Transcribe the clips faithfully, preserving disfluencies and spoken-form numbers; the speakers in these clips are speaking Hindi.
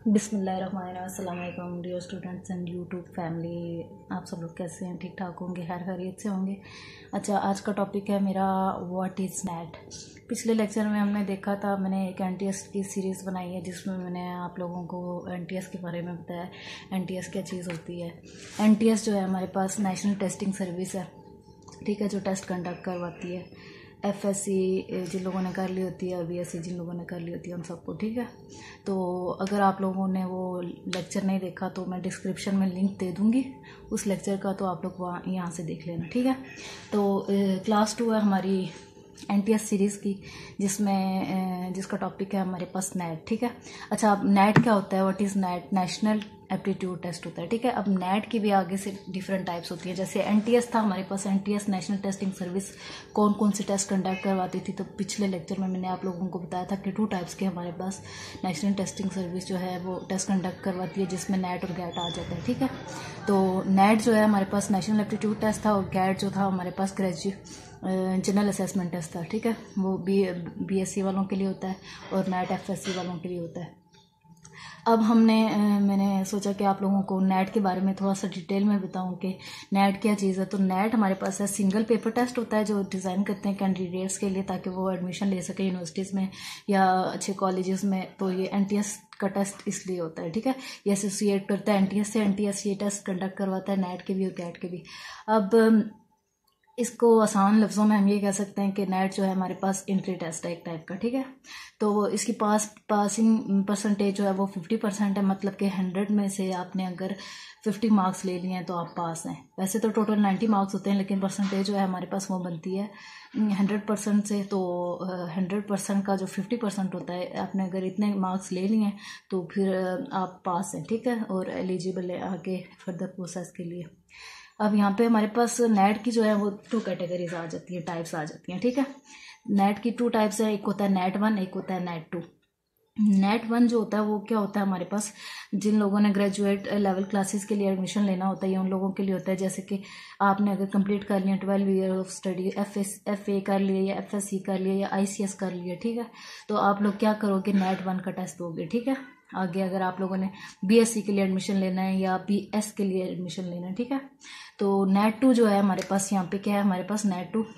बिस्मिल्लाहिर्रहमानिर्रहीम। अस्सलाम वालेकुम dear students and YouTube family. आप सब लोग कैसे हैं? ठीक ठाक होंगे, खैर खैरियत से होंगे। अच्छा, आज का टॉपिक है मेरा व्हाट इज़ नेट। पिछले लेक्चर में हमने देखा था, मैंने एक एनटीएस की सीरीज़ बनाई है जिसमें मैंने आप लोगों को एनटीएस के बारे में बताया। एनटीएस क्या चीज़ होती है। एनटीएस जो है हमारे पास नेशनल टेस्टिंग सर्विस है, ठीक है, जो टेस्ट कंडक्ट करवाती है। एफएससी जिन लोगों ने कर ली होती है और बीएससी जिन लोगों ने कर ली होती है उन सबको, ठीक है। तो अगर आप लोगों ने वो लेक्चर नहीं देखा तो मैं डिस्क्रिप्शन में लिंक दे दूँगी उस लेक्चर का, तो आप लोग वहाँ यहाँ से देख लेना, ठीक है। तो क्लास टू है हमारी एनटीएस सीरीज़ की, जिसमें जिसका टॉपिक है हमारे पास नेट, ठीक है। अच्छा, अब नेट क्या होता है? What is NET? National aptitude test होता है, ठीक है। अब नेट की भी आगे से डिफरेंट टाइप्स होती है। जैसे एनटीएस था हमारे पास, एनटीएस नेशनल टेस्टिंग सर्विस कौन कौन से टेस्ट कंडक्ट करवाती थी, तो पिछले लेक्चर में मैंने आप लोगों को बताया था कि टू टाइप्स के हमारे पास नेशनल टेस्टिंग सर्विस जो है वो टेस्ट कंडक्ट करवाती है, जिसमें नेट और गैट आ जाता है, ठीक है। तो नेट जो है हमारे पास नेशनल एप्टीट्यूड टेस्ट था, और गैट जो था हमारे पास ग्रेजुएट जनरल असेसमेंट टेस्ट था, ठीक है। वो बी बीएससी वालों के लिए होता है और नेट एफएससी वालों के लिए होता है। अब हमने मैंने सोचा कि आप लोगों को नेट के बारे में थोड़ा सा डिटेल में बताऊं कि नेट क्या चीज़ है। तो नेट हमारे पास है सिंगल पेपर टेस्ट होता है, जो डिज़ाइन करते हैं कैंडिडेट्स के लिए ताकि वो एडमिशन ले सके यूनिवर्सिटीज़ में या अच्छे कॉलेजेस में। तो ये एनटीएस का टेस्ट इसलिए होता है, ठीक है। ये एसोसिएट करता है एनटीएस से, एनटीएस ये टेस्ट कंडक्ट करवाता है नेट के भी और गैट के भी। अब इसको आसान लफ्ज़ों में हम ये कह सकते हैं कि नेट जो है हमारे पास एंट्री टेस्ट है एक टाइप का, ठीक है। तो इसकी पास पासिंग परसेंटेज जो है वो फिफ्टी परसेंट है, मतलब कि हंड्रेड में से आपने अगर फिफ्टी मार्क्स ले लिए हैं तो आप पास हैं। वैसे तो टोटल नाइन्टी मार्क्स होते हैं, लेकिन परसेंटेज जो है हमारे पास वो बनती है हंड्रेड परसेंट से। तो हंड्रेड परसेंट का जो फिफ्टी परसेंट होता है, आपने अगर इतने मार्क्स ले लिए हैं तो फिर आप पास हैं, ठीक है, और एलिजिबल है आगे फर्दर प्रोसेस के लिए। अब यहाँ पे हमारे पास नेट की जो है वो टू कैटेगरीज आ जाती हैं, टाइप्स आ जाती हैं, ठीक है। नेट की टू टाइप्स है, एक होता है नेट वन, एक होता है नेट टू। नेट वन जो होता है वो क्या होता है हमारे पास, जिन लोगों ने ग्रेजुएट लेवल क्लासेस के लिए एडमिशन लेना होता है उन लोगों के लिए होता है। जैसे कि आपने अगर कंप्लीट कर लिया twelve year of study, F S F A कर लिया या एफ एस सी कर लिया या आई सी एस कर लिया, ठीक है। तो आप लोग क्या करोगे, नेट वन का टेस्ट दोगे, ठीक है। आगे अगर आप लोगों ने बीएससी के लिए एडमिशन लेना है या बीएस के लिए एडमिशन लेना है, ठीक है। तो नेट टू जो है हमारे पास, यहाँ पे क्या है हमारे पास, नेट टू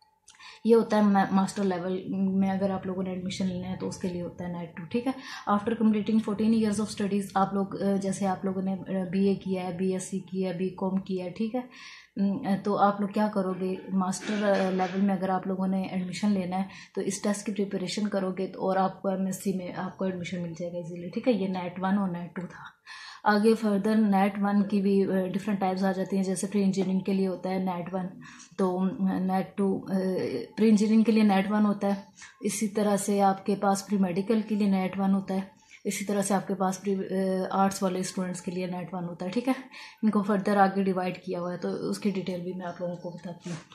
ये होता है मास्टर लेवल में अगर आप लोगों ने एडमिशन लेना है तो उसके लिए होता है नेट टू, ठीक है। After completing fourteen years of studies, आप लोग जैसे आप लोगों ने बीए किया है, बीएससी किया है, बीकॉम किया है, ठीक है। तो आप लोग क्या करोगे, मास्टर लेवल में अगर आप लोगों ने एडमिशन लेना है तो इस टेस्ट की प्रिपरेशन करोगे तो और आपको एमएससी में आपको एडमिशन मिल जाएगा इजीली, ठीक है। ये नेट वन और नेट टू था। आगे फर्दर नेट वन की भी डिफरेंट टाइप्स आ जाती हैं। जैसे प्री इंजीनियरिंग के लिए होता है नेट वन, तो नेट टू प्री इंजीनियरिंग के लिए नेट वन होता है। इसी तरह से आपके पास प्री मेडिकल के लिए नेट वन होता है। इसी तरह से आपके पास प्री आर्ट्स वाले स्टूडेंट्स के लिए नेट वन होता है, ठीक है। इनको फर्दर आगे डिवाइड किया हुआ है, तो उसकी डिटेल भी मैं आप लोगों को बताती हूँ।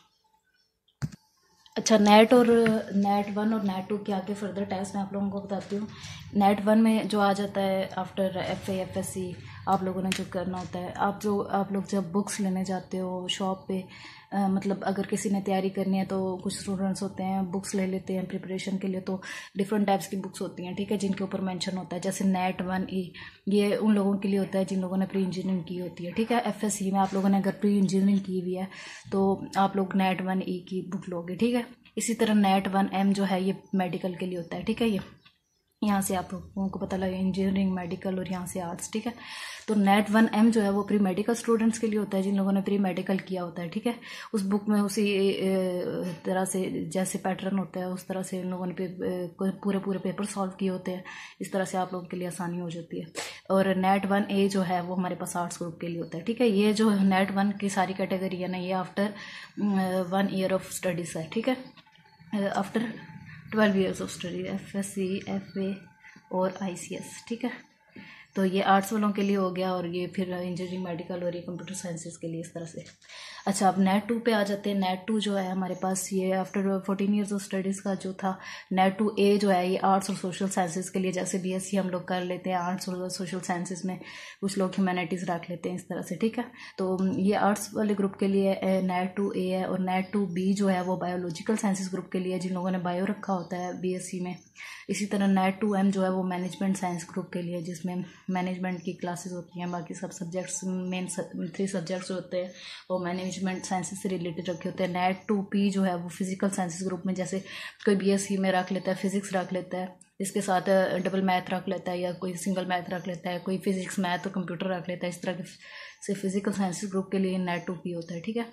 अच्छा, नेट और नेट वन और नेट टू के आगे फर्दर टाइप्स मैं आप लोगों को बताती हूँ। नेट वन में जो आ जाता है after F A F S C, आप लोगों ने जो करना होता है, आप जो आप लोग जब बुक्स लेने जाते हो शॉप पे, आ, मतलब अगर किसी ने तैयारी करनी है तो कुछ स्टूडेंट्स होते हैं बुक्स ले लेते हैं प्रिपरेशन के लिए। तो डिफरेंट टाइप्स की बुक्स होती हैं, ठीक है, जिनके ऊपर मेंशन होता है। जैसे नेट वन ई, ये उन लोगों के लिए होता है जिन लोगों ने प्री इंजीनियरिंग की होती है, ठीक है। एफ एस सी में आप लोगों ने अगर प्री इंजीनियरिंग की हुई है तो आप लोग नेट वन ई की बुक लोगे, ठीक है। इसी तरह नेट वन एम जो है ये मेडिकल के लिए होता है, ठीक है। ये यहाँ से आप लोगों को पता लगे इंजीनियरिंग, मेडिकल और यहाँ से आर्ट्स, ठीक है। तो नेट वन एम जो है वो प्री मेडिकल स्टूडेंट्स के लिए होता है जिन लोगों ने प्री मेडिकल किया होता है, ठीक है। उस बुक में उसी तरह से जैसे पैटर्न होता है उस तरह से इन लोगों ने पूरे पूरे पेपर सॉल्व किए होते हैं। इस तरह से आप लोगों के लिए आसानी हो जाती है। और नेट वन ए जो है वो हमारे पास आर्ट्स ग्रुप के लिए होता है, ठीक है। ये जो नेट वन की सारी कैटेगरी है ना, ये after one year of studies है, ठीक है। After twelve years of study, F S C, F A और आई सी एस, ठीक है। तो ये आर्ट्स वालों के लिए हो गया, और ये फिर इंजीनियरिंग, मेडिकल और ये कंप्यूटर साइंसेस के लिए, इस तरह से। अच्छा, अब नेट टू पे आ जाते हैं। नेट टू जो है हमारे पास ये after fourteen years of studies का जो था। नेट टू ए जो है ये आर्ट्स और सोशल साइंसेस के लिए, जैसे बीएससी हम लोग कर लेते हैं आर्ट्स और सोशल साइंसेस में, कुछ लोग ह्यूमैनिटीज़ रख लेते हैं, इस तरह से, ठीक है। तो ये आर्ट्स वाले ग्रुप के लिए नेट टू ए है। और नेट टू बी जो है वो बायोलॉजिकल साइंसेस ग्रुप के लिए, जिन लोगों ने बायो रखा होता है बीएससी में। इसी तरह नेट टू एम जो है वो मैनेजमेंट साइंस ग्रुप के लिए, जिसमें मैनेजमेंट की क्लासेस होती हैं। बाकी सब सब्जेक्ट्स, मेन थ्री सब्जेक्ट्स होते हैं वो मैनेजमेंट साइंसेस से रिलेटेड रखे होते हैं। नेट टू पी जो है वो फिजिकल साइंसेस ग्रुप में, जैसे कोई बीएससी में रख लेता है, फिजिक्स रख लेता है, इसके साथ डबल मैथ रख लेता है, या कोई सिंगल मैथ रख लेता है, कोई फिजिक्स मैथ और कंप्यूटर रख लेता है। इस तरह के से फिजिकल साइंसेस ग्रुप के लिए नेट टू पी होता है, ठीक है।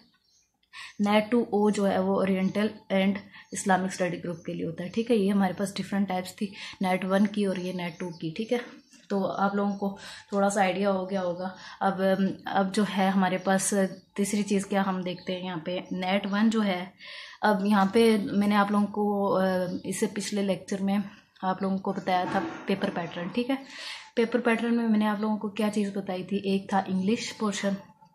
नेट टू ओ जो है वो oriental and Islamic study group के लिए होता है, ठीक है। ये हमारे पास डिफरेंट टाइप्स थी, नेट वन की और ये नेट टू की, ठीक है। तो आप लोगों को थोड़ा सा आइडिया हो गया होगा। अब अब जो है हमारे पास तीसरी चीज़ क्या हम देखते हैं यहाँ पे, नेट वन जो है। अब यहाँ पे मैंने आप लोगों को इससे पिछले लेक्चर में आप लोगों को बताया था पेपर पैटर्न, ठीक है। पेपर पैटर्न में मैंने आप लोगों को क्या चीज़ बताई थी, एक था इंग्लिश पोर्शन,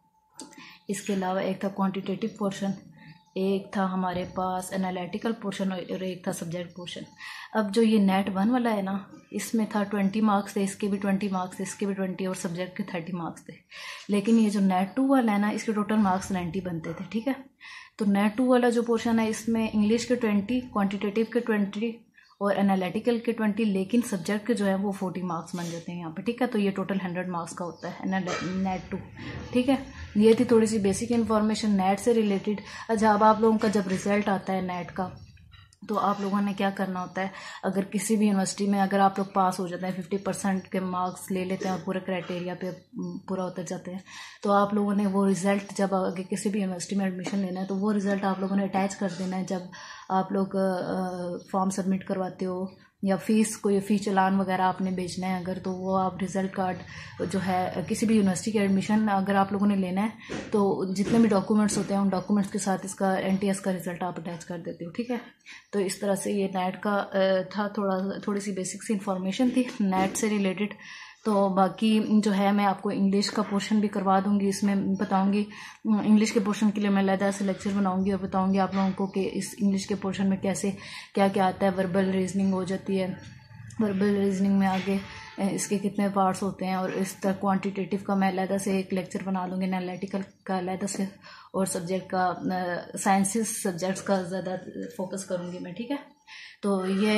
इसके अलावा एक था क्वांटिटेटिव पोर्शन, एक था हमारे पास एनालिटिकल पोर्शन और एक था सब्जेक्ट पोर्शन। अब जो ये नेट वन वाला है ना, इसमें था ट्वेंटी मार्क्स थे, इसके भी ट्वेंटी मार्क्स थे, इसके भी ट्वेंटी और सब्जेक्ट के थर्टी मार्क्स थे। लेकिन ये जो नेट टू वाला है ना, इसके टोटल मार्क्स नाइन्टी बनते थे, ठीक है। तो नेट टू वाला जो पोर्शन है इसमें इंग्लिश के ट्वेंटी, क्वान्टिटेटिव के ट्वेंटी और एनालिटिकल के ट्वेंटी, लेकिन सब्जेक्ट के जो है वो फोर्टी मार्क्स बन जाते हैं यहाँ पे, ठीक है। तो ये टोटल हंड्रेड मार्क्स का होता है नेट टू, ठीक है। ये थी थोड़ी सी बेसिक इन्फॉर्मेशन नेट से रिलेटेड। अच्छा, अब आप लोगों का जब रिजल्ट आता है नेट का, तो आप लोगों ने क्या करना होता है, अगर किसी भी यूनिवर्सिटी में अगर आप लोग पास हो जाते हैं, फिफ्टी परसेंट के मार्क्स ले लेते हैं और पूरे क्राइटेरिया पे पूरा उतर जाते हैं, तो आप लोगों ने वो रिज़ल्ट जब आगे किसी भी यूनिवर्सिटी में एडमिशन लेना है तो वो रिज़ल्ट आप लोगों ने अटैच कर देना है जब आप लोग फॉर्म सबमिट करवाते हो, या फीस कोई फ़ी चालान वगैरह आपने भेजना है अगर, तो वो आप रिज़ल्ट कार्ड जो है किसी भी यूनिवर्सिटी के एडमिशन अगर आप लोगों ने लेना है तो जितने भी डॉक्यूमेंट्स होते हैं उन डॉक्यूमेंट्स के साथ इसका एनटीएस का रिज़ल्ट आप अटैच कर देते हो, ठीक है। तो इस तरह से ये नेट का था, थोड़ा थोड़ी सी बेसिक सी इन्फॉर्मेशन थी नेट से रिलेटेड। तो बाकी जो है मैं आपको इंग्लिश का पोर्शन भी करवा दूंगी, इसमें बताऊंगी इंग्लिश के पोर्शन के लिए मैं अलग से लेक्चर बनाऊंगी और बताऊंगी आप लोगों को कि इस इंग्लिश के पोर्शन में कैसे क्या क्या आता है। वर्बल रीजनिंग हो जाती है, वर्बल रीजनिंग में आगे इसके कितने पार्ट्स होते हैं, और इस तरह क्वांटिटेटिव का मैं अलग से एक लेक्चर बना दूंगी, एनालिटिकल का अलग से, और सब्जेक्ट का साइंसेस सब्जेक्ट्स का ज़्यादा फोकस करूँगी मैं, ठीक है। तो ये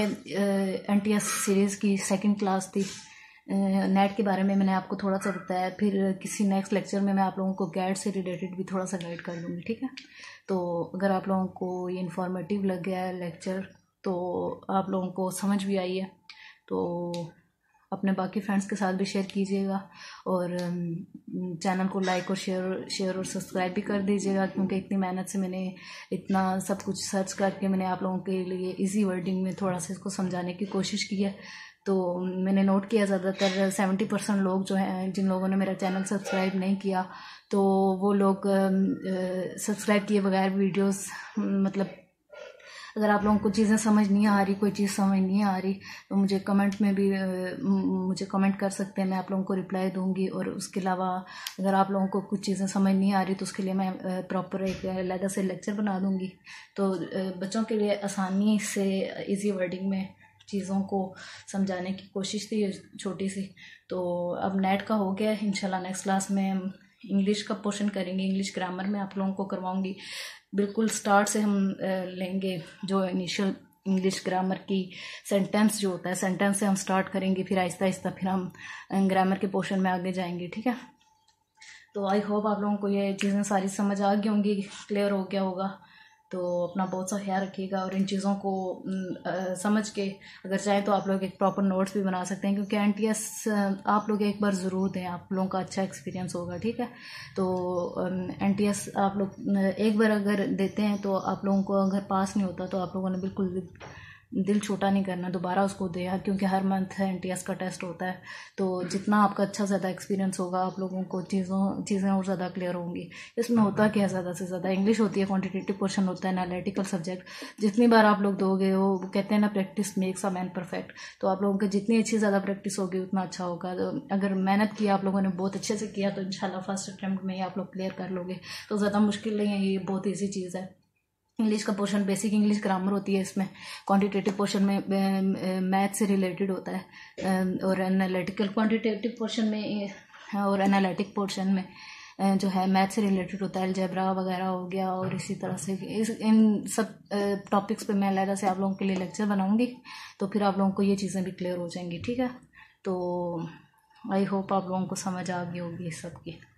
एन टी एस सीरीज़ की सेकेंड क्लास थी। नेट के बारे में मैंने आपको थोड़ा सा बताया, फिर किसी नेक्स्ट लेक्चर में मैं आप लोगों को गैड से रिलेटेड भी थोड़ा सा गाइड कर दूँगी, ठीक है। तो अगर आप लोगों को ये इन्फॉर्मेटिव लग गया है लेक्चर, तो आप लोगों को समझ भी आई है, तो अपने बाकी फ्रेंड्स के साथ भी शेयर कीजिएगा, और चैनल को लाइक और शेयर शेयर और सब्सक्राइब भी कर दीजिएगा, क्योंकि इतनी मेहनत से मैंने इतना सब कुछ सर्च करके मैंने आप लोगों के लिए इजी वर्डिंग में थोड़ा सा इसको समझाने की कोशिश की है। तो मैंने नोट किया ज़्यादातर सेवेंटी परसेंट लोग जो हैं, जिन लोगों ने मेरा चैनल सब्सक्राइब नहीं किया, तो वो लोग सब्सक्राइब किए बगैर वीडियोस, मतलब अगर आप लोगों को चीज़ें समझ नहीं आ रही, कोई चीज़ समझ नहीं आ रही, तो मुझे कमेंट में भी मुझे कमेंट कर सकते हैं, मैं आप लोगों को रिप्लाई दूंगी। और उसके अलावा अगर आप लोगों को कुछ चीज़ें समझ नहीं आ रही तो उसके लिए मैं प्रॉपर एक अलग से लेक्चर बना दूंगी। तो बच्चों के लिए आसानी से इजी वर्डिंग में चीज़ों को समझाने की कोशिश थी छोटी सी। तो अब नेट का हो गया, इंशाल्लाह नेक्स्ट क्लास में हम इंग्लिश का पोर्शन करेंगे। इंग्लिश ग्रामर में आप लोगों को करवाऊंगी, बिल्कुल स्टार्ट से हम लेंगे, जो इनिशियल इंग्लिश ग्रामर की सेंटेंस जो होता है, सेंटेंस से हम स्टार्ट करेंगे, फिर आहिस्ता आहिस्ता फिर हम ग्रामर के पोर्शन में आगे जाएंगे, ठीक है। तो आई होप आप लोगों को ये चीज़ें सारी समझ आ गई होंगी, क्लियर हो गया होगा। तो अपना बहुत सा ख्याल रखिएगा, और इन चीज़ों को आ, समझ के अगर चाहें तो आप लोग एक प्रॉपर नोट्स भी बना सकते हैं, क्योंकि एनटीएस आप लोग एक बार ज़रूर दें, आप लोगों का अच्छा एक्सपीरियंस होगा, ठीक है। तो एनटीएस आप लोग एक बार अगर देते हैं तो आप लोगों को अगर पास नहीं होता तो आप लोगों ने बिल्कुल दिल छोटा नहीं करना, दोबारा उसको दे, क्योंकि हर मंथ एनटीएस का टेस्ट होता है। तो जितना आपका अच्छा ज़्यादा एक्सपीरियंस होगा, आप लोगों को चीज़ों चीज़ें और ज़्यादा क्लियर होंगी। इसमें होता क्या है, ज़्यादा से ज़्यादा इंग्लिश होती है, क्वांटिटेटिव पोर्शन होता है, एनालिटिकल सब्जेक्ट। जितनी बार आप लोग दोगे, वो कहते हैं ना practice makes a man perfect. तो आप लोगों की जितनी अच्छी ज़्यादा प्रैक्टिस होगी उतना अच्छा होगा। तो अगर मेहनत की आप लोगों ने बहुत अच्छे से किया तो इंशाल्लाह फर्स्ट अटैम्प्ट में ही आप लोग क्लियर कर लोगे। तो ज़्यादा मुश्किल नहीं है, ये बहुत ईजी चीज़ है। इंग्लिश का पोर्शन बेसिक इंग्लिश ग्रामर होती है, इसमें क्वांटिटेटिव पोर्शन में मैथ से रिलेटेड होता है, और एनालिटिकल क्वांटिटेटिव पोर्शन में और एनालिटिक पोर्शन में जो है मैथ से रिलेटेड होता है, अलजेब्रा वगैरह हो गया। और इसी तरह से इस इन सब टॉपिक्स पे मैं अलग से आप लोगों के लिए लेक्चर बनाऊंगी, तो फिर आप लोगों को ये चीज़ें भी क्लियर हो जाएंगी, ठीक है। तो आई होप आप लोगों को समझ आ गई होगी सबकी।